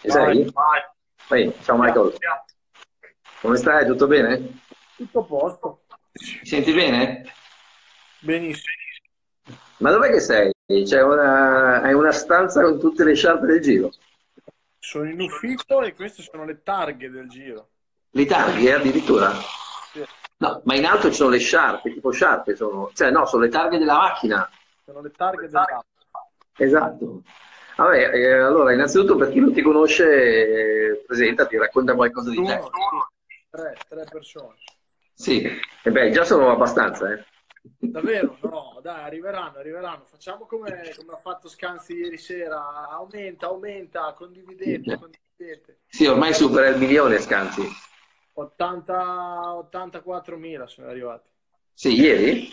Ci sei? Ciao Michael, come stai? Tutto bene? Mi Tutto a posto. senti bene? Benissimo. Ma dov'è che sei? Hai una stanza con tutte le sciarpe del giro. Sono in ufficio e queste sono le targhe del giro. Li tagli, addirittura? Sì, No, ma in alto ci sono le sciarpe, tipo sciarpe sono. Cioè no, sono le targhe della macchina. sono le targhe dell'auto. Esatto. Vabbè, allora, innanzitutto per chi non ti conosce, presentati, racconta qualcosa di te. Uno, sì, tre persone. Sì, e beh, già sono abbastanza, eh. Davvero? No, dai, arriveranno. Facciamo come ha fatto Scanzi ieri sera. Aumenta, condividete. Sì, ormai supera il milione, Scanzi. 84 mila sono arrivati. Sì, ieri?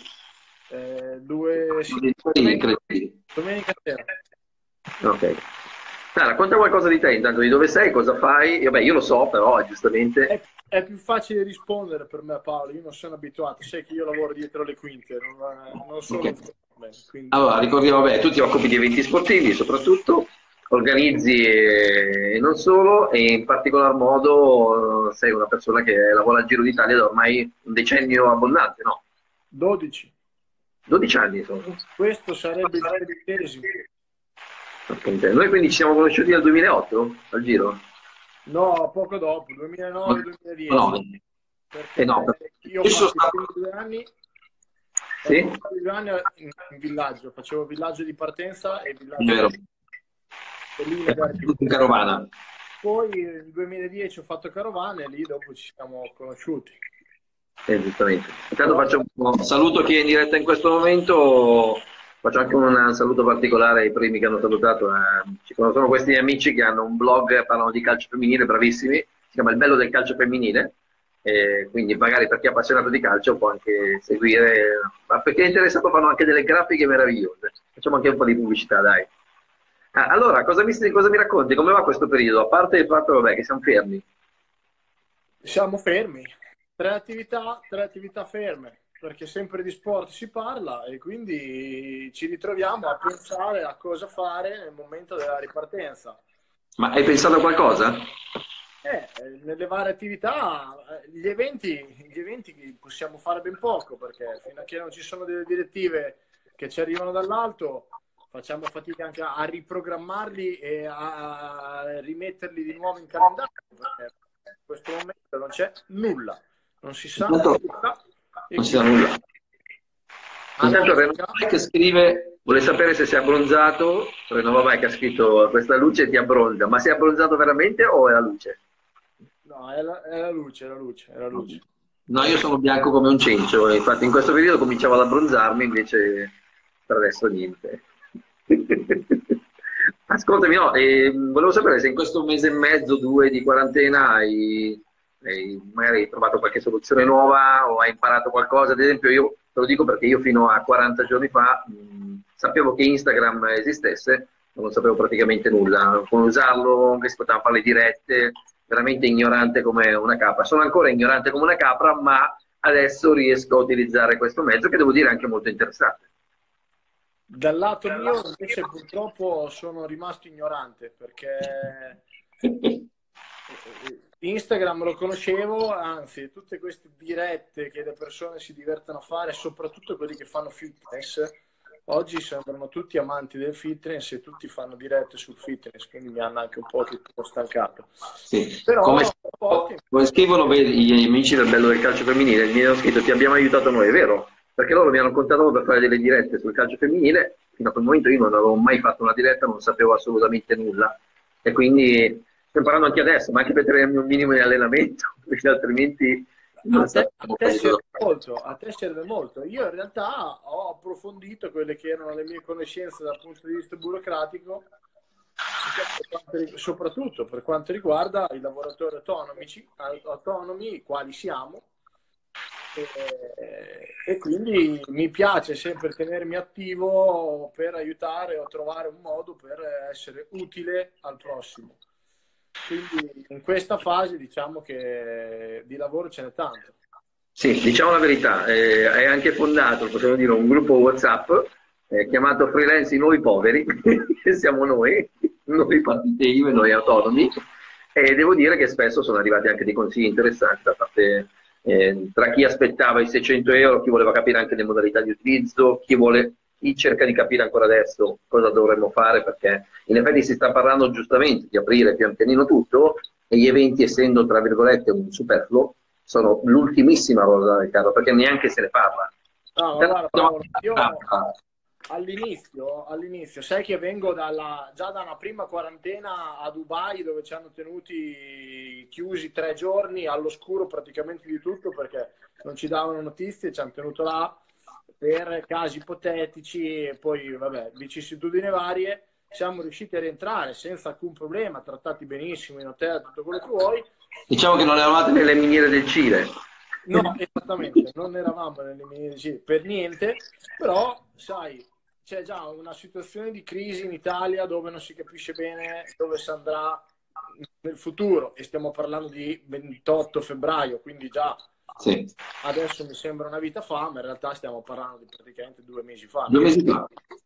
Sì, Sì, incredibile. domenica sera. Ok. Dai, racconta qualcosa di te, intanto di dove sei, cosa fai. Vabbè, io lo so, però, giustamente. È più facile rispondere per me, Paolo. Io non sono abituato, sai che io lavoro dietro le quinte, non sono Ok. un frontman, quindi Allora, ricordiamo, vabbè, tu ti occupi di eventi sportivi, soprattutto, organizzi e non solo, e in particolar modo sei una persona che lavora al Giro d'Italia da ormai un decennio abbondante, no? 12. 12 anni sono. Questo sarebbe il 13°. Porca miseria. Noi quindi ci siamo conosciuti nel 2008, al Giro? No, poco dopo, No, 2009-2010, no, perché no, io ho io sono fatto i stato... primi 2 anni, Sì? in villaggio, facevo villaggio di partenza e villaggio Vero. e linea E poi d'arrivo. tutto in carovana. Poi nel 2010 ho fatto carovane e lì dopo ci siamo conosciuti. Giustamente. Intanto Però faccio un saluto a chi è in diretta in questo momento, faccio anche un saluto particolare ai primi che hanno salutato. Sono questi amici che hanno un blog, parlano di calcio femminile, bravissimi, si chiama Il Bello del Calcio Femminile, quindi magari per chi è appassionato di calcio può anche seguire, ma perché è interessato fanno anche delle grafiche meravigliose. Facciamo anche un po' di pubblicità, dai. Allora, cosa mi racconti? Come va questo periodo? A parte il fatto, vabbè, che siamo fermi. siamo fermi, tre attività ferme, perché sempre di sport si parla e quindi ci ritroviamo a pensare a cosa fare nel momento della ripartenza. Ma hai pensato a qualcosa? Nelle varie attività, gli eventi possiamo fare ben poco, perché fino a che non ci sono delle direttive che ci arrivano dall'alto, facciamo fatica anche a riprogrammarli e a rimetterli di nuovo in calendario, perché in questo momento non c'è nulla, non si sa Intanto nulla e non si sa quindi nulla. a Intanto domenica. Renato che scrive, vuole sapere se sei abbronzato. Renova Vai che ha scritto questa luce ti abbronza, ma sei abbronzato veramente o è la luce? No, è la luce, è la luce, è la luce. No, io sono bianco come un cencio, e infatti in questo periodo cominciavo ad abbronzarmi, invece per adesso niente. Ascoltami, no, volevo sapere se in questo mese e mezzo, due di quarantena hai magari trovato qualche soluzione nuova o hai imparato qualcosa. Ad esempio, io te lo dico perché io fino a 40 giorni fa sapevo che Instagram esistesse, ma non sapevo praticamente nulla. Come usarlo, che si potevano fare le dirette, veramente ignorante come una capra. Sono ancora ignorante come una capra, ma adesso riesco a utilizzare questo mezzo che devo dire è anche molto interessante. Dal lato mio invece purtroppo sono rimasto ignorante perché Instagram lo conoscevo, anzi tutte queste dirette che le persone si divertono a fare, soprattutto quelli che fanno fitness, oggi sembrano tutti amanti del fitness e tutti fanno dirette sul fitness, quindi mi hanno anche un po' stancato. Sì. Come, Però poche. come scrivono vedi, gli amici del bello del calcio femminile, mi hanno scritto ti abbiamo aiutato noi, è vero? Perché loro mi hanno contattato per fare delle dirette sul calcio femminile, fino a quel momento io non avevo mai fatto una diretta, non sapevo assolutamente nulla e quindi sto imparando anche adesso, ma anche per tenermi un minimo di allenamento, perché altrimenti non A sapevo te quasi cosa serve fare. molto, a te serve molto. Io in realtà ho approfondito quelle che erano le mie conoscenze dal punto di vista burocratico, soprattutto per quanto riguarda i lavoratori autonomi, quali siamo, e quindi mi piace sempre tenermi attivo per aiutare o trovare un modo per essere utile al prossimo. Quindi in questa fase diciamo che di lavoro ce n'è tanto. Sì, diciamo la verità, hai anche fondato, possiamo dire, un gruppo WhatsApp chiamato Freelance i Nuovi Poveri, che siamo noi, noi partite IVA e noi autonomi, e devo dire che spesso sono arrivati anche dei consigli interessanti da parte, tra chi aspettava i 600 euro, chi voleva capire anche le modalità di utilizzo, chi cerca di capire ancora adesso cosa dovremmo fare, perché in effetti si sta parlando giustamente di aprire pian pianino tutto, e gli eventi, essendo tra virgolette un superfluo, sono l'ultimissima rosa del carro, perché neanche se ne parla. No, ma guarda, Paolo, io all'inizio, sai che vengo già da una prima quarantena a Dubai, dove ci hanno tenuti chiusi 3 giorni, all'oscuro praticamente di tutto, perché non ci davano notizie, ci hanno tenuto là per casi ipotetici, e poi, vabbè, vicissitudini varie. Siamo riusciti a rientrare senza alcun problema, trattati benissimo in hotel, tutto quello che vuoi. Diciamo che non eravate nelle miniere del Cile. No, esattamente, non eravamo nelle miniere del Cile per niente, però, sai, c'è già una situazione di crisi in Italia dove non si capisce bene dove si andrà nel futuro, e stiamo parlando di 28 febbraio, quindi già sì. Adesso mi sembra una vita fa, ma in realtà stiamo parlando di praticamente 2 mesi fa. 2 mesi fa.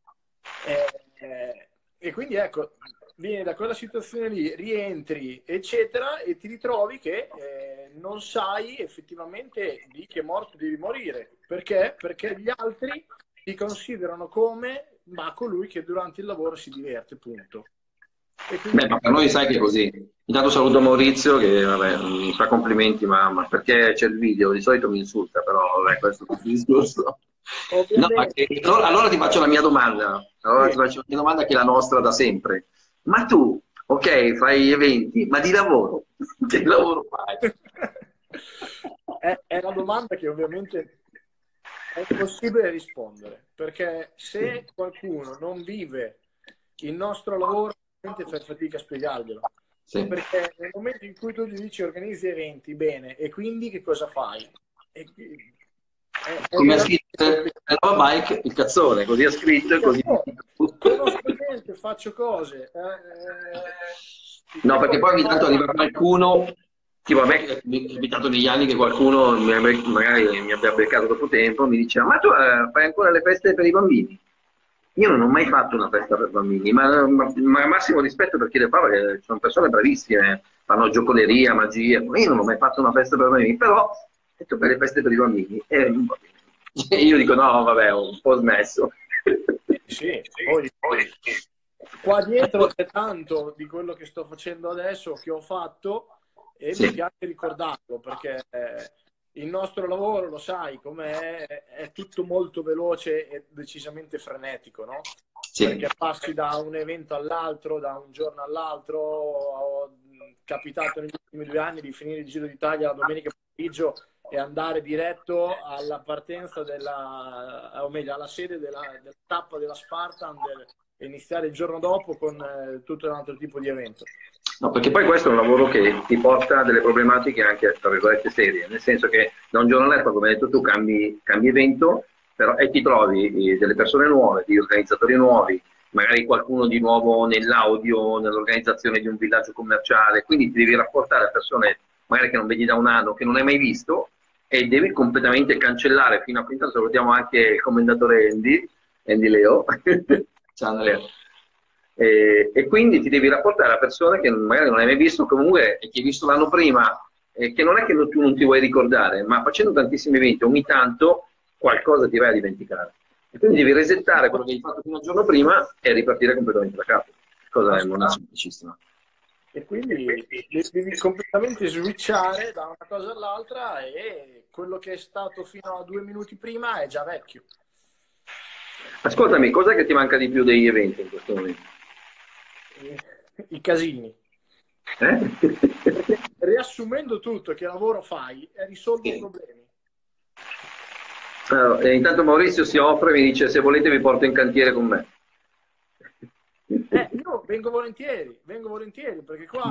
E quindi ecco, vieni da quella situazione lì, rientri, eccetera, e ti ritrovi che non sai effettivamente di che morte devi morire. Perché? Perché gli altri ti considerano come colui che durante il lavoro si diverte, punto. E quindi... Beh, ma per noi sai che è così. Intanto saluto Maurizio che vabbè, mi fa complimenti, ma perché c'è il video, di solito mi insulta, però vabbè, questo è un discorso. No, allora ti faccio la mia domanda. Allora ti faccio la mia domanda, che è la nostra da sempre. Ma tu, ok, fai eventi, ma di lavoro? Che lavoro fai? È una domanda che ovviamente è impossibile rispondere, perché se qualcuno non vive il nostro lavoro, fai fatica a spiegarglielo. Sì. Perché nel momento in cui tu gli dici organizzi eventi, bene, e quindi che cosa fai? Come ha scritto Nova Bike, il cazzone, così ha scritto. Così... Conosco gente, faccio cose. No, perché poi ogni tanto arriva qualcuno, tipo a me è capitato negli anni che qualcuno magari mi abbia beccato dopo tempo, mi diceva: ma tu fai ancora le feste per i bambini? Io non ho mai fatto una festa per bambini, ma massimo rispetto per chi le fa, perché sono persone bravissime, fanno giocoleria, magia, ma io non ho mai fatto una festa per bambini, però detto per le feste per i bambini, e io dico no, vabbè, ho un po' smesso. Sì, poi qua dietro c'è tanto di quello che sto facendo adesso, che ho fatto, e mi piace ricordarlo, perché... il nostro lavoro, lo sai, com'è, è tutto molto veloce e decisamente frenetico, no? Sì. Perché passi da un evento all'altro, da un giorno all'altro. Ho capitato negli ultimi 2 anni di finire il Giro d'Italia la domenica pomeriggio e andare diretto alla partenza o meglio, alla sede della tappa della Spartan e iniziare il giorno dopo con tutto un altro tipo di evento. No, perché poi questo è un lavoro che ti porta delle problematiche anche, tra virgolette, serie, nel senso che da un giorno all'altro, come hai detto tu, cambi evento, però, e ti trovi delle persone nuove, degli organizzatori nuovi, magari qualcuno di nuovo nell'audio, nell'organizzazione di un villaggio commerciale, quindi ti devi rapportare a persone magari che non vedi da un anno, che non hai mai visto, e devi completamente cancellare, fino a qui salutiamo anche il commendatore Andy Leo. Ciao Andrea. E quindi ti devi rapportare a persone che magari non hai mai visto, comunque, e che hai visto l'anno prima, e che non è che tu non ti vuoi ricordare, ma facendo tantissimi eventi ogni tanto qualcosa ti vai a dimenticare, e quindi devi resettare quello che hai fatto fino al giorno prima e ripartire completamente da capo, cosa non è semplicissima. E quindi devi completamente switchare da una cosa all'altra, e quello che è stato fino a 2 minuti prima è già vecchio. Ascoltami, cos'è che ti manca di più degli eventi in questo momento? I casini. Perché, riassumendo tutto, che lavoro fai? Risolvi problemi. Allora, intanto Maurizio si offre e mi dice: se volete vi porto in cantiere con me. Io vengo volentieri, perché qua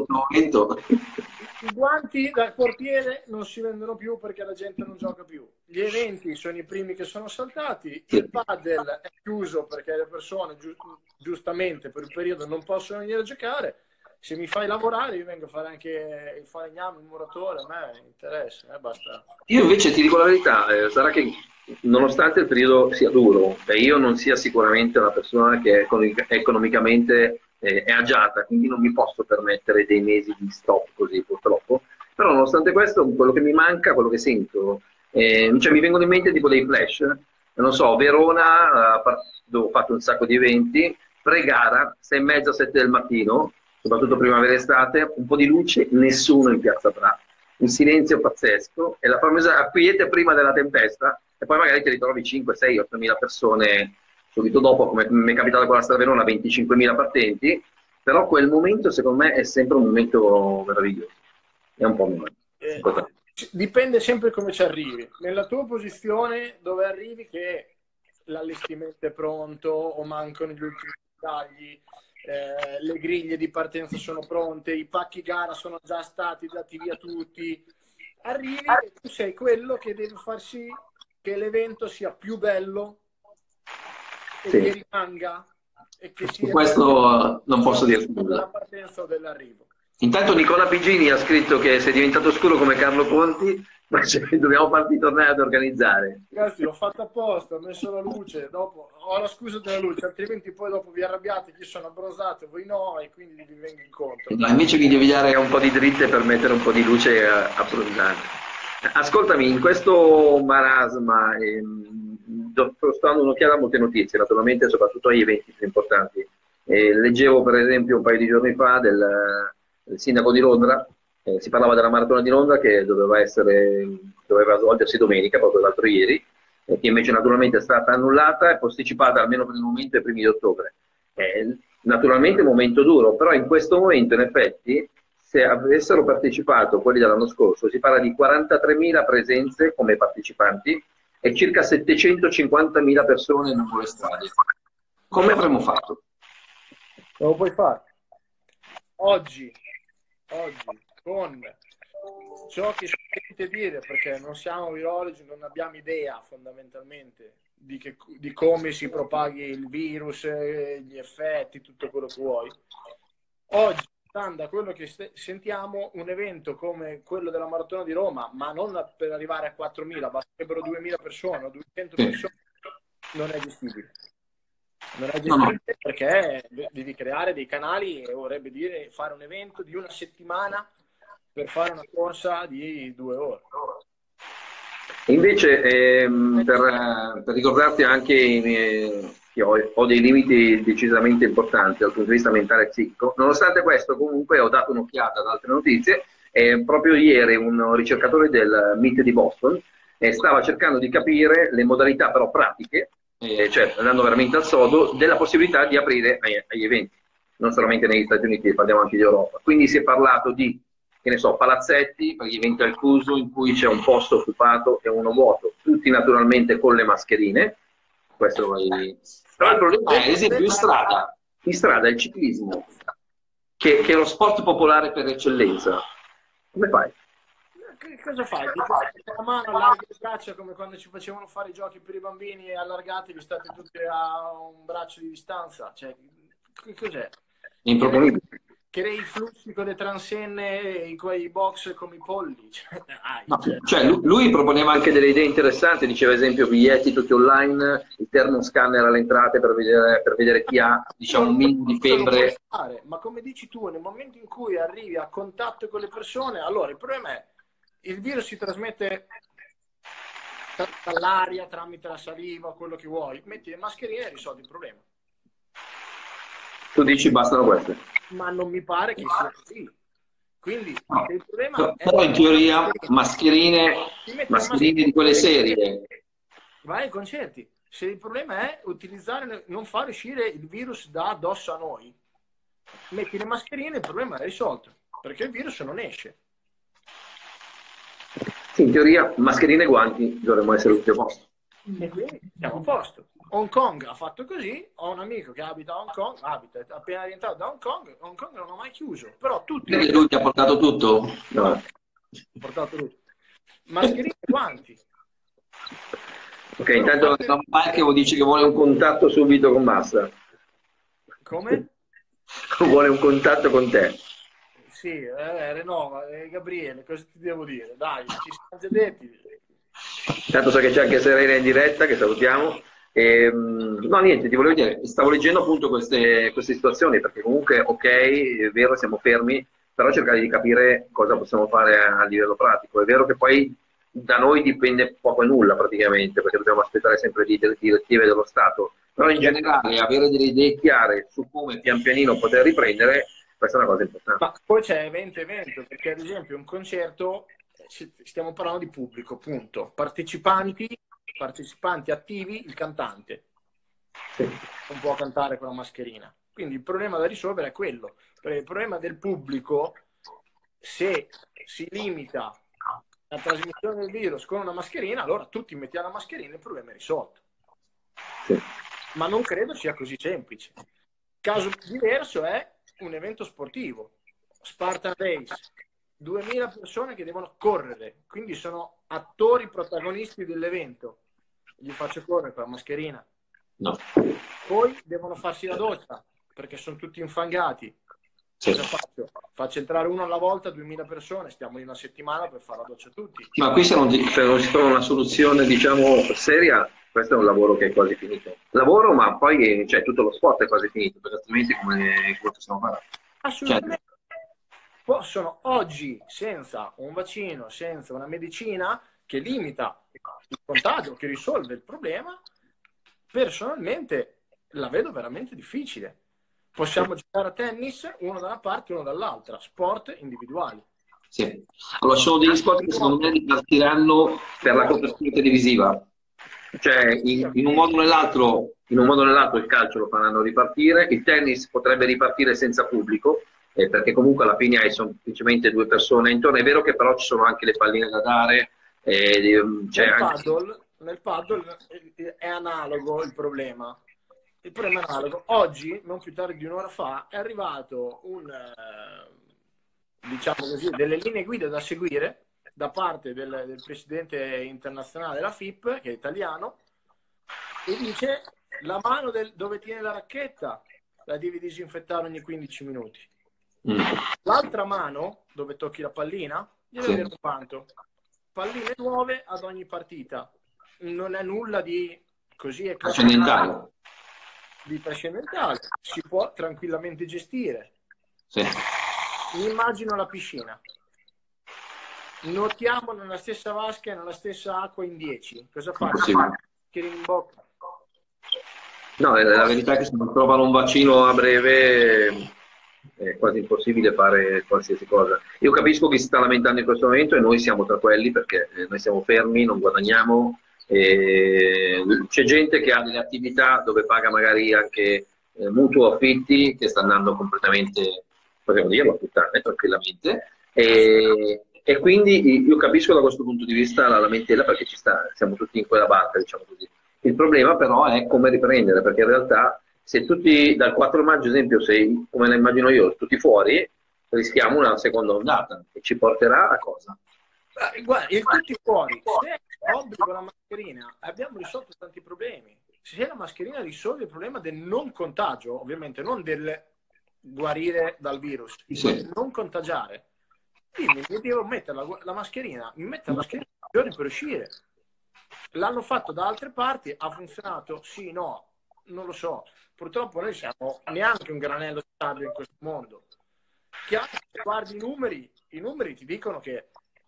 i guanti da portiere non si vendono più perché la gente non gioca più. Gli eventi sono i primi che sono saltati, il padel è chiuso perché le persone giustamente per il periodo non possono venire a giocare. Se mi fai lavorare io vengo a fare anche il falegname, il muratore, a me interessa, basta. Io invece ti dico la verità, sarà che nonostante il periodo sia duro e io non sia sicuramente una persona che economicamente è agiata, quindi non mi posso permettere dei mesi di stop così purtroppo. Però nonostante questo, quello che mi manca, quello che sento, cioè mi vengono in mente tipo dei flash, non so, Verona, dove ho fatto un sacco di eventi, pre-gara, 6:30, 7 del mattino, soprattutto primavera-estate, un po' di luce, nessuno in piazza Bra, un silenzio pazzesco, e la famosa quiete prima della tempesta, e poi magari ti ritrovi 5, 6, 8 mila persone subito dopo, come mi è capitato con la Strada Verona, 25.000 partenti, però quel momento secondo me è sempre un momento meraviglioso, è un po' meno. Dipende sempre come ci arrivi. Nella tua posizione dove arrivi che l'allestimento è pronto o mancano gli ultimi dettagli, le griglie di partenza sono pronte, i pacchi gara sono già stati dati via tutti, arrivi e tu sei quello che deve far sì che l'evento sia più bello e Sì. che rimanga e che Su sia questo non posso dire nulla. della partenza o dell'arrivo. Intanto Nicola Pigini ha scritto che sei diventato scuro come Carlo Conti, ma dobbiamo farti tornare ad organizzare. Ragazzi, l'ho fatto apposta, ho messo la luce, dopo ho la scusa della luce, altrimenti poi dopo vi arrabbiate che io sono abbronzato e voi no, e quindi vi vengo incontro. No, invece vi devi dare un po' di dritte per mettere un po' di luce abbronzante. Ascoltami, in questo marasma sto dando un'occhiata a molte notizie, naturalmente soprattutto agli eventi più importanti. Leggevo per esempio un paio di giorni fa del sindaco di Londra, si parlava della maratona di Londra che doveva svolgersi domenica, proprio l'altro ieri, che invece naturalmente è stata annullata e posticipata almeno per il momento ai primi di ottobre. Naturalmente un momento duro, però in questo momento in effetti se avessero partecipato quelli dell'anno scorso si parla di 43.000 presenze come partecipanti e circa 750.000 persone in nuove strade. Come avremmo fatto? Non lo puoi fare. Oggi con ciò che si sente dire, perché non siamo virologi, non abbiamo idea fondamentalmente di come si propaghi il virus, gli effetti, tutto quello che vuoi. Oggi, da quello che sentiamo, un evento come quello della Maratona di Roma, ma non per arrivare a 4.000, basterebbero 2.000 persone o 200 persone, non è gestibile. Non è gestibile perché devi creare dei canali e vorrebbe dire fare un evento di una settimana per fare una corsa di 2 ore. Invece, per ricordarti anche che ho dei limiti decisamente importanti dal punto di vista mentale e psichico, nonostante questo comunque ho dato un'occhiata ad altre notizie, proprio ieri un ricercatore del MIT di Boston stava cercando di capire le modalità però pratiche, cioè andando veramente al sodo, della possibilità di aprire agli eventi, non solamente negli Stati Uniti, parliamo anche di Europa. Quindi si è parlato di, che ne so, palazzetti per gli eventi al chiuso in cui c'è un posto occupato e uno vuoto, tutti naturalmente con le mascherine. Questo però il problema è, ad esempio, in strada il ciclismo, che è lo sport popolare per eccellenza. Come fai? Che cosa fai? Ti la mano, allarghi le braccia come quando ci facevano fare i giochi per i bambini e allargatevi, state tutti a un braccio di distanza. Cioè, che cos'è? Improponibile. Crei i flussi con le transenne e quei box come i polli. Cioè, lui proponeva anche delle idee interessanti, diceva ad esempio biglietti tutti online, il termoscanner alle entrate per vedere chi ha, diciamo, un minimo di febbre. Ma come dici tu, nel momento in cui arrivi a contatto con le persone, allora il problema è il virus si trasmette dall'aria, tramite la saliva, quello che vuoi. Metti le mascherine e risolvi il problema. Tu dici bastano queste? Ma non mi pare che sia così. Quindi no. il problema però in teoria mascherine di quelle serie. Vai ai concerti. Se il problema è utilizzare, non far uscire il virus da addosso a noi, metti le mascherine, il problema è risolto, perché il virus non esce. Sì, in teoria mascherine e guanti dovremmo essere tutti a posto. E quindi siamo a posto. Hong Kong ha fatto così, ho un amico che abita a Hong Kong, è appena rientrato da Hong Kong non ha mai chiuso, però tutti... Lui ti ha portato tutto? No. Ha portato tutto. Mascherine e guanti. Ok, intanto Palchevo dice che vuole un contatto subito con Massa. Come? Vuole un contatto con te. Sì, Renova, Gabriele, cosa ti devo dire? Dai, ci siamo già detti. Intanto so che c'è anche Serena in diretta, che salutiamo. No, niente, ti volevo dire, stavo leggendo appunto queste situazioni, perché comunque, ok, è vero, siamo fermi, però cercare di capire cosa possiamo fare a livello pratico. È vero che poi da noi dipende poco e nulla praticamente, perché dobbiamo aspettare sempre direttive dello Stato, però in generale avere delle idee chiare su come pian pianino poter riprendere, questa è una cosa importante. Ma poi c'è evento, perché ad esempio un concerto, stiamo parlando di pubblico, punto. Partecipanti attivi, il cantante. Sì. Non può cantare con la mascherina. Quindi il problema da risolvere è quello. Perché il problema del pubblico, se si limita la trasmissione del virus con una mascherina, allora tutti mettiamo la mascherina e il problema è risolto. Sì. Ma non credo sia così semplice. Caso diverso è un evento sportivo. Spartan Race, 2000 persone che devono correre, quindi sono attori protagonisti dell'evento. Gli faccio correre con la mascherina. No. Poi devono farsi la doccia perché sono tutti infangati. Sì. Cosa faccio? Faccio entrare uno alla volta, 2000 persone, stiamo in una settimana per fare la doccia a tutti. Ma qui se non si trova una soluzione, diciamo, seria, questo è un lavoro che è quasi finito. Lavoro, ma poi tutto lo sport è quasi finito, perché altrimenti come possiamo fare? Assolutamente. Possono oggi, senza un vaccino, senza una medicina che limita il contagio, che risolve il problema, personalmente la vedo veramente difficile. Possiamo giocare a tennis, uno da una parte e uno dall'altra, sport individuali. Sì. Allora, sono degli sport che secondo me ripartiranno per la copertura televisiva. Cioè, in un modo o nell'altro il calcio lo faranno ripartire, il tennis potrebbe ripartire senza pubblico, perché comunque alla fine hai semplicemente due persone intorno. È vero che però ci sono anche le palline da dare. Nel paddle è analogo il problema. Il problema è analogo. Oggi, non più tardi di un'ora fa, è arrivato diciamo così, delle linee guida da seguire da parte del presidente internazionale della FIP, che è italiano, e dice la mano dove tiene la racchetta la devi disinfettare ogni 15 minuti. L'altra mano, dove tocchi la pallina, deve avere quanto? Palline nuove ad ogni partita. Non è nulla di così trascendentale. Di trascendentale. Si può tranquillamente gestire. Sì. Mi immagino la piscina. Nuotiamo nella stessa vasca e nella stessa acqua in 10. Cosa faccio? Tiri in bocca. No, la verità è che se non trovano un vaccino a breve è quasi impossibile fare qualsiasi cosa. Io capisco chi si sta lamentando in questo momento e noi siamo tra quelli, perché noi siamo fermi, non guadagniamo. C'è gente che ha delle attività dove paga magari anche mutuo affitti, che sta andando completamente, possiamo dirlo, a puttane tranquillamente, e quindi io capisco da questo punto di vista la lamentela, perché siamo tutti in quella barca, diciamo così. Il problema però è come riprendere, perché in realtà se tutti dal 4 maggio, ad esempio, se come la immagino io, tutti fuori, rischiamo una seconda ondata e ci porterà a cosa? Guarda, il tutti fuori, se è obbligo la mascherina, abbiamo risolto tanti problemi. Se la mascherina risolve il problema del non contagio, ovviamente non del guarire dal virus, del non contagiare, quindi mi devo mettere la mascherina, mi metto la mascherina giorni per uscire. L'hanno fatto da altre parti, ha funzionato? Sì, no, non lo so. Purtroppo noi siamo neanche un granello di sabbia in questo mondo. Chiaro, se guardi i numeri ti dicono che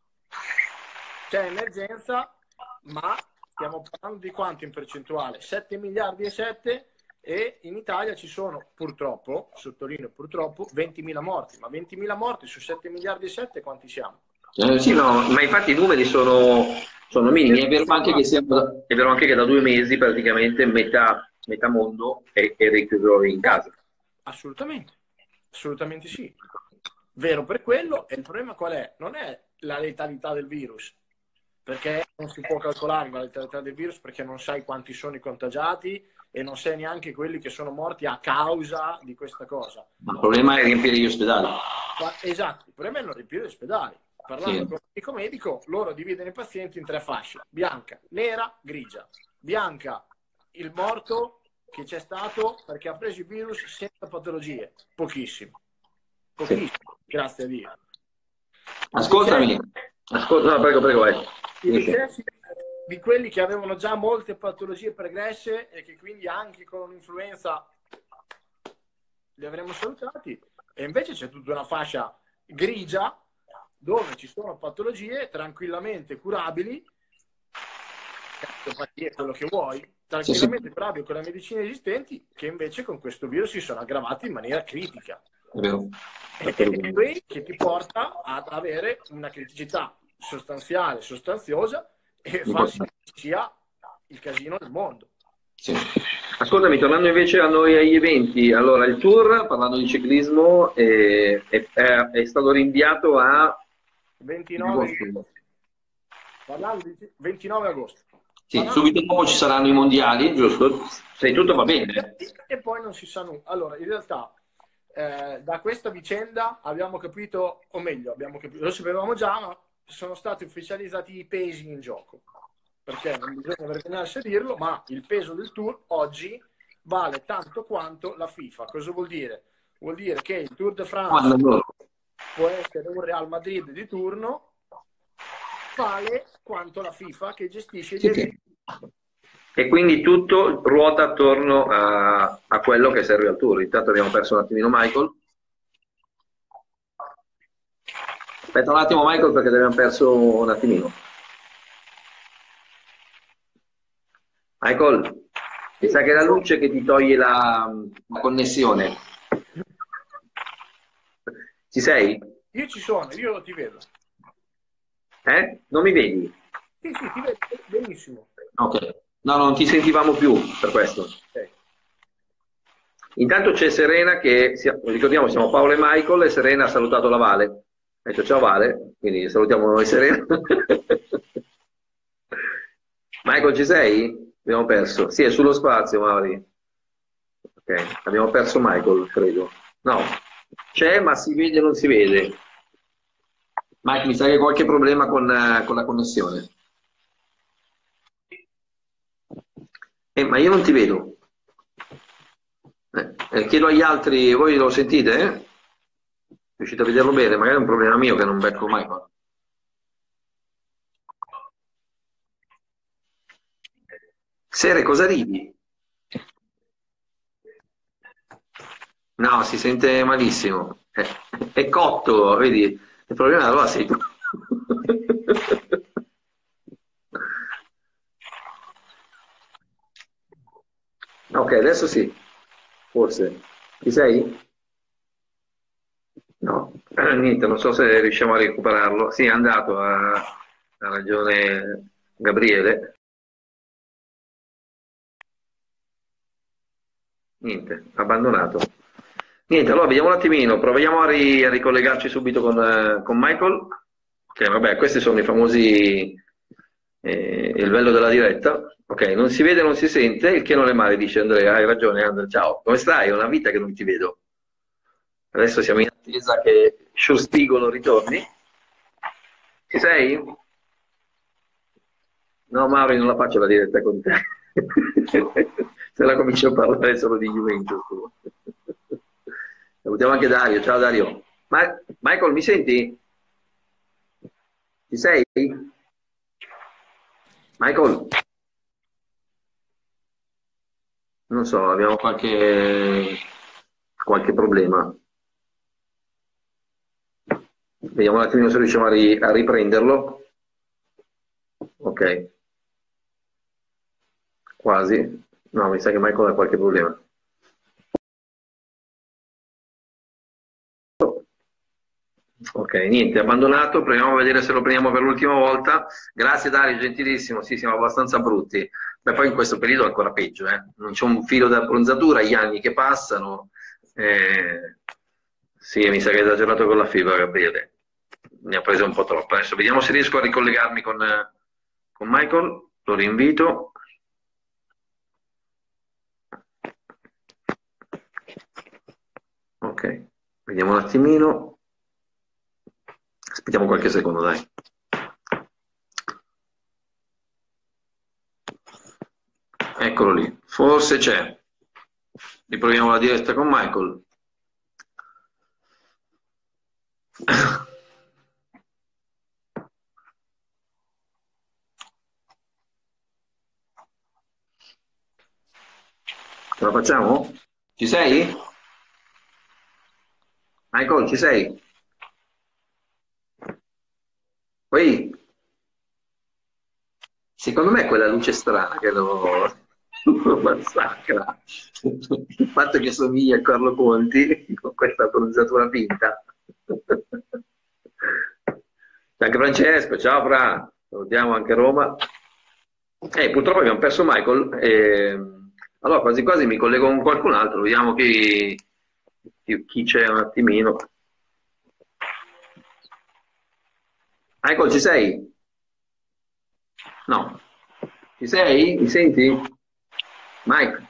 c'è emergenza, ma stiamo parlando di quanto in percentuale? 7 miliardi e 7, e in Italia ci sono purtroppo, sottolineo purtroppo, 20.000 morti. Ma 20.000 morti su 7 miliardi e 7 quanti siamo? Sì, no, ma infatti i numeri sono minimi. È vero anche che da 2 mesi praticamente metà mondo è richiuso in casa. Assolutamente, assolutamente sì. Vero per quello, e il problema qual è? Non è la letalità del virus, perché non si può calcolare la letalità del virus, perché non sai quanti sono i contagiati e non sai neanche quelli che sono morti a causa di questa cosa. Ma il problema è riempire gli ospedali. Esatto, il problema è non riempire gli ospedali. Parlando con un medico, loro dividono i pazienti in 3 fasce: bianca, nera, grigia. Bianca, il morto che c'è stato perché ha preso il virus senza patologie, pochissimo, grazie a Dio. Ascoltami, no, prego, vai. I di quelli che avevano già molte patologie pregresse e che quindi anche con un'influenza li avremmo salutati, e invece c'è tutta una fascia grigia dove ci sono patologie tranquillamente curabili, cardiopatie, quello che vuoi, Sì, sì, tranquillamente curabili con le medicine esistenti, che invece con questo virus si sono aggravati in maniera critica. è vero. E qui che ti porta ad avere una criticità sostanziale, sostanziosa, e far sì che sia il casino del mondo. Sì. Ascoltami, tornando invece a noi agli eventi, allora il tour, parlando di ciclismo, è stato rinviato a 29 di agosto. agosto. Parlando di 29 agosto. Sì, Parlando subito dopo ci saranno i mondiali, giusto? Se tutto va bene. e poi non si sa nulla. Allora, in realtà, da questa vicenda abbiamo capito, o meglio, lo sapevamo già, ma sono stati ufficializzati i pesi in gioco. Perché non bisogna vergognarsi a dirlo, ma il peso del Tour oggi vale tanto quanto la FIFA. Cosa vuol dire? Vuol dire che il Tour de France può essere un Real Madrid di turno, vale quanto la FIFA che gestisce gli eventi. E quindi tutto ruota attorno a quello che serve al Tour. Intanto abbiamo perso un attimino Michael. Aspetta un attimo Michael perché abbiamo perso un attimino. Michael, mi sa che è la luce che ti toglie la connessione. Ci sei? Io ci sono, io ti vedo. Non mi vedi? Sì, sì, ti vedo benissimo. Ok. No, non ti sentivamo più per questo. Okay. Intanto c'è Serena che, ricordiamo, siamo Paolo e Michael, e Serena ha salutato la Vale. Ha detto ciao Vale, quindi salutiamo noi Serena. Michael, ci sei? Abbiamo perso. Sì, è sullo spazio, Mauri. Ok, abbiamo perso Michael, credo. No, c'è, ma si vede o non si vede. Mike, mi sa che hai qualche problema con la connessione. Ma io non ti vedo. Chiedo agli altri, voi lo sentite? Riuscite a vederlo bene? Magari è un problema mio che non becco Michael. Sere, cosa ridi? No, si sente malissimo. È cotto, vedi? Il problema allora sei tu. Ok, adesso sì, forse. Ci sei? No, niente, non so se riusciamo a recuperarlo. Sì, è andato, ha ragione Gabriele. Niente, abbandonato. Niente, allora vediamo un attimino, proviamo a ricollegarci subito con Michael. Che vabbè, questi sono i famosi, il bello della diretta. Ok, non si vede, non si sente, il che non è male, dice Andrea. Hai ragione, Andrea, ciao. Come stai? È una vita che non ti vedo. Adesso siamo in attesa che Sciostigolo ritorni. Ci sei? No, Mauri, non la faccio la diretta con te. Se la comincio a parlare solo di Juventus. Salutiamo anche Dario. Ciao Dario. Michael, mi senti? Ci sei? Michael? Non so, abbiamo qualche problema. Vediamo un attimino se riusciamo a riprenderlo. Ok. Quasi. No, mi sa che Michael ha qualche problema. Ok, niente, abbandonato, proviamo a vedere se lo prendiamo per l'ultima volta. Grazie Dario, gentilissimo, sì, siamo abbastanza brutti. Beh, poi in questo periodo è ancora peggio, eh. Non c'è un filo d'abbronzatura, gli anni che passano. Sì, mi sa che hai esagerato con la fibra, Gabriele. Ne ha preso un po' troppo. Adesso vediamo se riesco a ricollegarmi con Michael, lo rinvito. Ok, vediamo un attimino. Aspettiamo qualche secondo, dai. Eccolo lì, forse c'è. Riproviamo la diretta con Michael. Ce la facciamo? Ci sei? Michael, ci sei? Poi, secondo me è quella luce strana che lo massacra. Il fatto che somiglia a Carlo Conti con questa bronzatura finta. C'è anche Francesco, ciao Fra, salutiamo anche Roma. Purtroppo abbiamo perso Michael. Allora quasi quasi mi collego con qualcun altro, vediamo chi c'è un attimino. Michael, ci sei? No. Ci sei? Mi senti? Mike?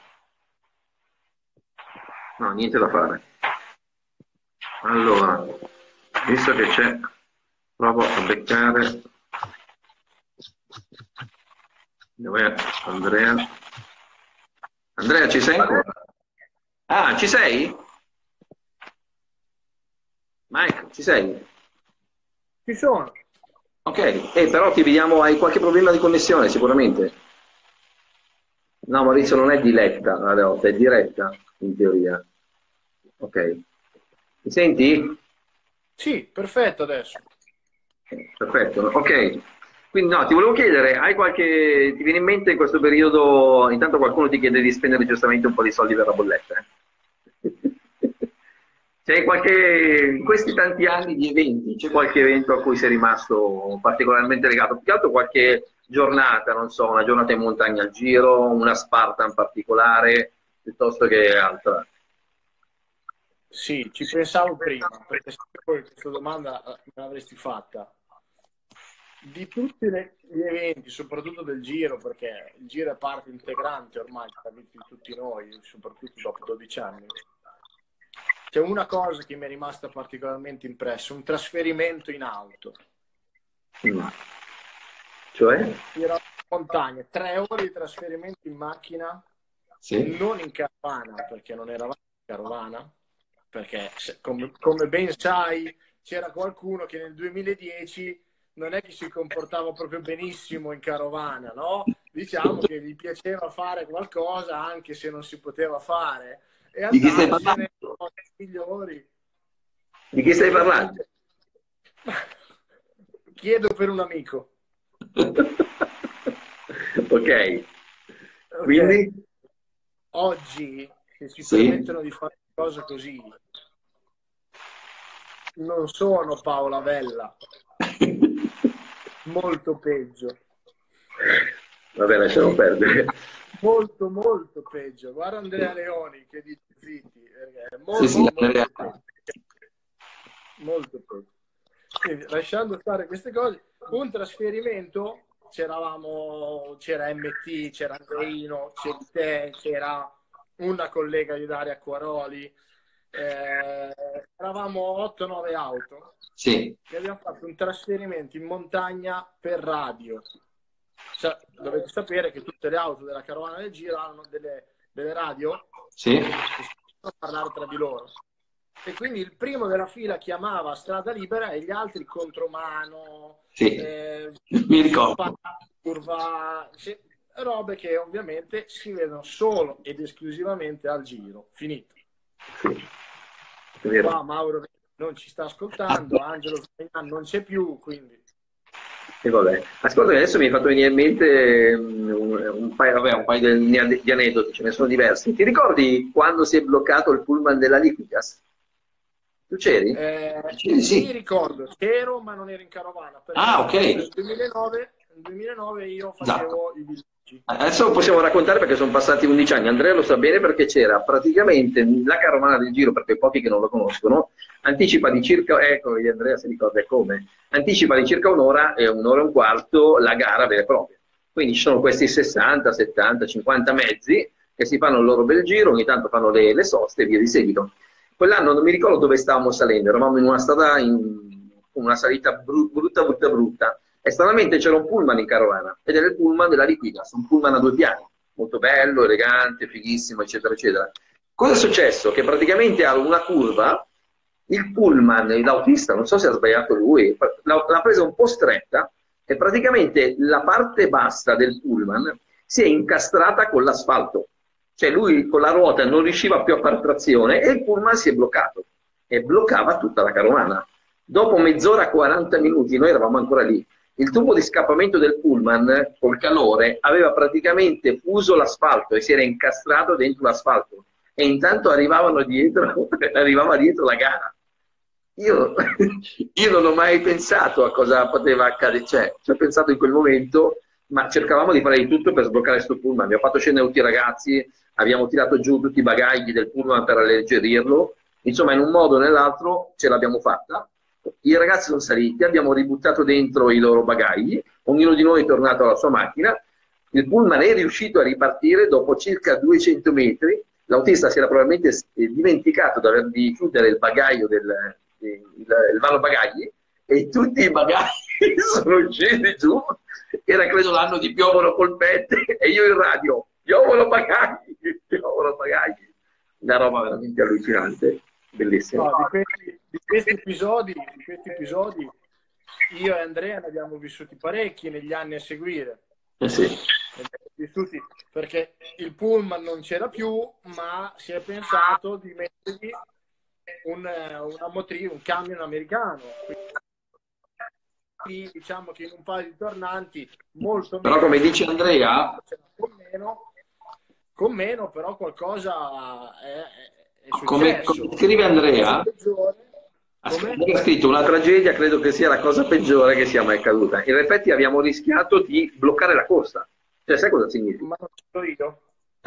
No, niente da fare. Allora, visto che c'è, provo a beccare. Dov'è Andrea? Andrea, ci sei ancora? Ah, ci sei? Mike, ci sei? Ci sono. Ok, però ti vediamo, hai qualche problema di connessione sicuramente. No, Maurizio non è diletta la notte, è diretta in teoria. Ok. Mi senti? Sì, perfetto adesso. Perfetto, ok. Quindi no, ti volevo chiedere, ti viene in mente in questo periodo, intanto qualcuno ti chiede di spendere giustamente un po' di soldi per la bolletta, eh? C'è in questi tanti anni di eventi, c'è qualche evento a cui sei rimasto particolarmente legato? Più che altro qualche giornata, non so, una giornata in montagna al giro, una Spartan particolare, piuttosto che altra? Sì, ci pensavo prima, perché sapevo che questa domanda me l'avresti fatta. Di tutti gli eventi, soprattutto del giro, perché il giro è parte integrante ormai della vita di tutti noi, soprattutto dopo 12 anni, c'è una cosa che mi è rimasta particolarmente impressa, un trasferimento in auto. Cioè? Giro in montagna, 3 ore di trasferimento in macchina, Sì. non in carovana, perché non eravamo in carovana, perché come ben sai c'era qualcuno che nel 2010 non è che si comportava proprio benissimo in carovana, no? Diciamo che gli piaceva fare qualcosa anche se non si poteva fare e Di chi stai andarsene parlando? con i migliori. Di chi stai parlando? Chiedo per un amico. Ok, Ok, quindi oggi se si sì. permettono di fare cose così non sono Paola Vella, molto peggio. Vabbè, lasciamo perdere. Molto molto peggio. Guarda Andrea Leoni che dice zitti, perché è Sì, sì, Andrea. molto peggio. Molto peggio. Quindi lasciando stare queste cose, un trasferimento c'era MT, c'era Andreino, c'eri te, c'era una collega di Daria Quaroli, eravamo 8-9 auto Sì, che abbiamo fatto un trasferimento in montagna per radio. Cioè, dovete sapere che tutte le auto della carovana del giro hanno delle radio sì, che si possono parlare tra di loro. E quindi il primo della fila chiamava strada libera e gli altri contromano, sì, mi ricordo. curva, robe che ovviamente si vedono solo ed esclusivamente al giro. Finito. Sì, è vero. Qua Mauro non ci sta ascoltando, Angelo Zainan non c'è più, quindi... E vabbè. Ascolta, adesso mi hai fatto venire in mente un paio di aneddoti, ce ne sono diversi. Ti ricordi quando si è bloccato il pullman della Liquigas? Tu c'eri? C'eri, Mi sì. ricordo, c'ero ma non ero in carovana perché Ah, ok. nel 2009 io Esatto. facevo i villaggi. Adesso possiamo raccontare perché sono passati 11 anni. Andrea lo sa bene perché c'era praticamente la carovana del giro, per quei pochi che non lo conoscono, anticipa di circa, ecco, Andrea si ricorda come, anticipa di circa un'ora e un quarto la gara vera e propria. Quindi ci sono questi 60, 70, 50 mezzi che si fanno il loro bel giro, ogni tanto fanno le soste e via di seguito. Quell'anno non mi ricordo dove stavamo salendo, eravamo in una strada, una salita brutta, brutta, brutta. E stranamente c'era un pullman in carovana, ed era il pullman della Liquigas, un pullman a 2 piani, molto bello, elegante, fighissimo, eccetera, eccetera. Cosa è successo? Che praticamente a una curva, il pullman, l'autista, non so se ha sbagliato lui, l'ha presa un po' stretta e praticamente la parte bassa del pullman si è incastrata con l'asfalto. Cioè lui con la ruota non riusciva più a fare trazione e il pullman si è bloccato e bloccava tutta la carovana. Dopo mezz'ora, 40 minuti, noi eravamo ancora lì. Il tubo di scappamento del pullman, col calore, aveva praticamente fuso l'asfalto e si era incastrato dentro l'asfalto. E intanto arrivava dietro la gara. Io, io non ho mai pensato a cosa poteva accadere, cioè, ci ho pensato in quel momento, ma cercavamo di fare di tutto per sbloccare questo pullman. Abbiamo fatto scendere tutti i ragazzi, abbiamo tirato giù tutti i bagagli del pullman per alleggerirlo. Insomma, in un modo o nell'altro ce l'abbiamo fatta. I ragazzi sono saliti, abbiamo ributtato dentro i loro bagagli, ognuno di noi è tornato alla sua macchina, il pullman è riuscito a ripartire dopo circa 200 metri, l'autista si era probabilmente dimenticato di chiudere il bagaglio il vano bagagli e tutti i bagagli sono scesi giù, era credo l'anno di piovono polpette e io in radio, piovono bagagli, una roba veramente allucinante. Bellissimo. No, di questi episodi io e Andrea ne abbiamo vissuti parecchi negli anni a seguire. Sì. Vissuti perché il pullman non c'era più, ma si è pensato di mettergli una motrice, un camion americano. Quindi diciamo che in un paio di tornanti molto però meno, come dice Andrea, con meno però qualcosa è come successo. scrive Andrea, ha scritto una tragedia, credo che sia la cosa peggiore che sia mai accaduta. In effetti abbiamo rischiato di bloccare la corsa. Cioè, sai cosa significa? Ma non c'ero io?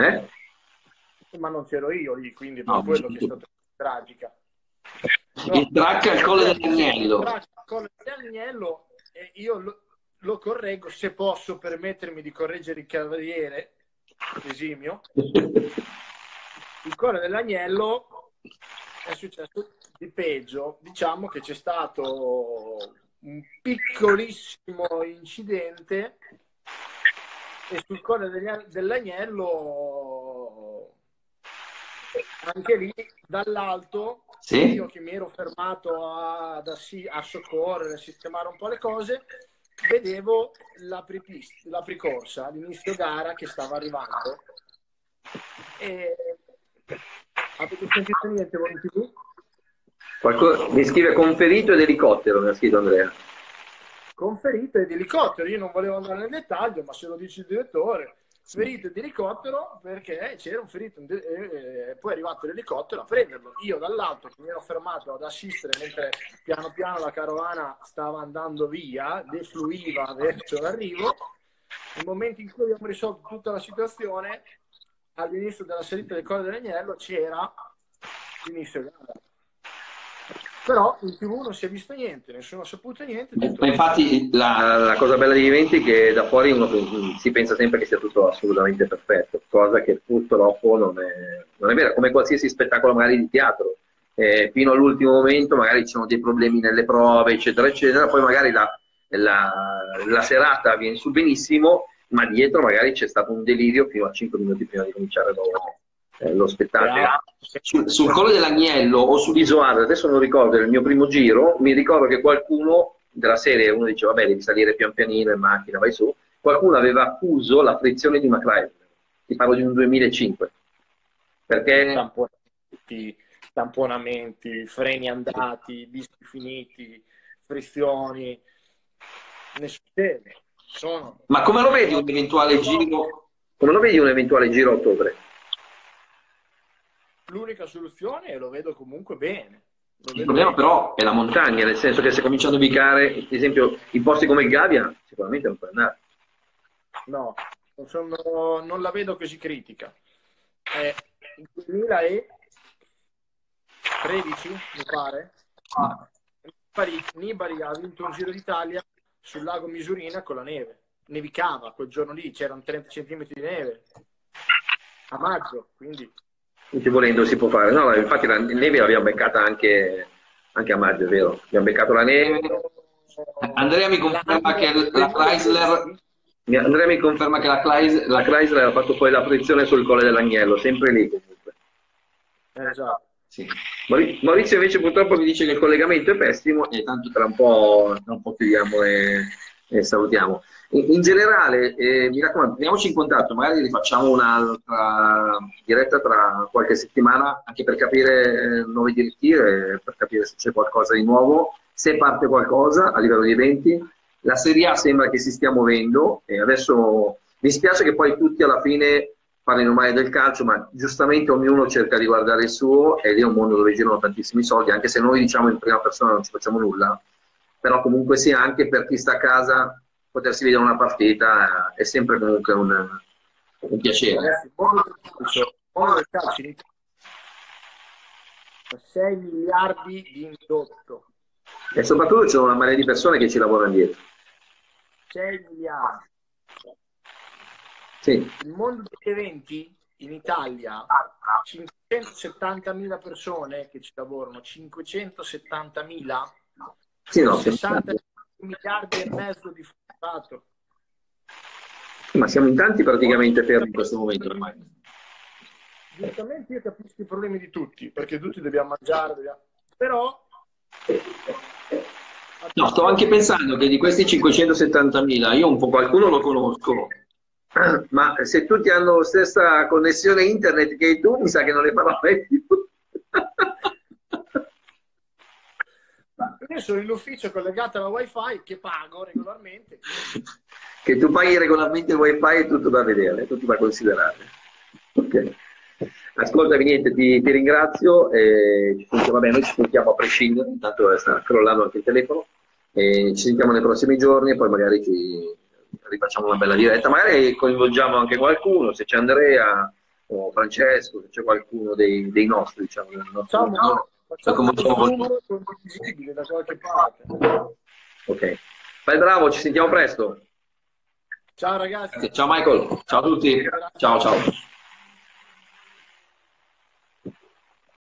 Ma non c'ero io lì, quindi per quello che è stato tragica. No, il track al Colle dell'Agnello. Il track al Colle dell'Agnello, e io lo correggo, se posso permettermi di correggere il cavaliere esimio. Il Colle dell'Agnello è successo di peggio, diciamo che c'è stato un piccolissimo incidente e sul Colle dell'Agnello anche lì dall'alto, sì? Io che mi ero fermato a soccorrere, a sistemare un po' le cose, vedevo la precorsa all'inizio gara che stava arrivando e avete sentito niente voi in TV? Mi scrive conferito ed elicottero, mi ha scritto Andrea. Conferito ed elicottero, io non volevo andare nel dettaglio, ma se lo dice il direttore, ferito ed elicottero perché c'era un ferito e poi è arrivato l'elicottero a prenderlo. Io dall'alto che mi ero fermato ad assistere mentre piano piano la carovana stava andando via, defluiva verso l'arrivo, nel momento in cui abbiamo risolto tutta la situazione, all'inizio della salita del Colle dell'Agnello c'era l'inizio gara. Però in TV non si è visto niente, nessuno ha saputo niente. Ma infatti la cosa bella degli eventi è che da fuori uno si pensa sempre che sia tutto assolutamente perfetto, cosa che purtroppo non è vera, come qualsiasi spettacolo magari di teatro. Fino all'ultimo momento magari ci sono dei problemi nelle prove, eccetera, eccetera, poi magari la serata viene su benissimo, ma dietro magari c'è stato un delirio fino a 5 minuti prima di cominciare lo spettacolo. Sul Colle dell'Agnello o sull'Isoardo, adesso non ricordo, nel mio primo giro, mi ricordo che qualcuno della serie, uno diceva vabbè devi salire pian pianino in macchina, vai su, qualcuno aveva accuso la frizione di McLaren, ti parlo di un 2005, perché tamponamenti, freni andati, dischi finiti, frizioni, ne succede. Ma come lo vedi un eventuale giro? Come lo vedi un eventuale giro a ottobre? L'unica soluzione, e lo vedo comunque bene. Il problema però è la montagna, nel senso che se cominciano a ubicare, ad esempio, in posti come il Gavia, sicuramente non puoi andare. No, non la vedo così critica. Il 2013, mi pare, Nibali ha vinto un Giro d'Italia sul lago Misurina con la neve. Nevicava quel giorno lì, c'erano 30 cm di neve a maggio, quindi volendo si può fare. No, infatti la neve l'abbiamo beccata anche a maggio, è vero. Abbiamo beccato la neve. Andrea mi conferma che la Chrysler ha fatto poi la frizione sul Colle dell'Agnello, sempre lì comunque. Esatto. Sì. Maurizio invece purtroppo mi dice che il collegamento è pessimo e tanto tra un po' chiudiamo e salutiamo. In generale, mi raccomando, teniamoci in contatto, magari rifacciamo un'altra diretta tra qualche settimana, anche per capire nuove direttive, per capire se c'è qualcosa di nuovo, se parte qualcosa a livello di eventi. La Serie A sembra che si stia muovendo e adesso mi spiace che poi tutti alla fine parlino male del calcio, ma giustamente ognuno cerca di guardare il suo ed è un mondo dove girano tantissimi soldi, anche se noi diciamo in prima persona non ci facciamo nulla, però comunque sia anche per chi sta a casa potersi vedere una partita è sempre comunque un piacere. Ragazzi, il mondo del calcio in Italia 6 miliardi di indotto. E soprattutto c'è una marea di persone che ci lavorano dietro. 6 miliardi. Sì. Il mondo degli eventi in Italia 570.000 persone che ci lavorano, 570.000, Sì, no, 60 miliardi e mezzo di fatturato. Ma siamo in tanti praticamente fermi in questo momento ormai. Giustamente io capisco i problemi di tutti, perché tutti dobbiamo mangiare, però... No, sto anche pensando che di questi 570.000, io un po' qualcuno lo conosco, ma se tutti hanno la stessa connessione internet che tu, mi sa che non ne farò mai più. Io sono in ufficio collegato alla wifi che pago regolarmente. Che tu paghi regolarmente il wifi è tutto da vedere, è tutto da considerare. Ok. Ascoltami, niente, ti ringrazio. Vabbè, noi ci sentiamo a prescindere, intanto sta crollando anche il telefono. Ci sentiamo nei prossimi giorni e poi magari ci rifacciamo una bella diretta. Magari coinvolgiamo anche qualcuno, se c'è Andrea o Francesco, se c'è qualcuno dei nostri, diciamo, del nostro facciamo un numero condivisibile da qualche parte. Ok, fai bravo, ci sentiamo presto. Ciao ragazzi. Ciao Michael, ciao a tutti. Ciao ciao.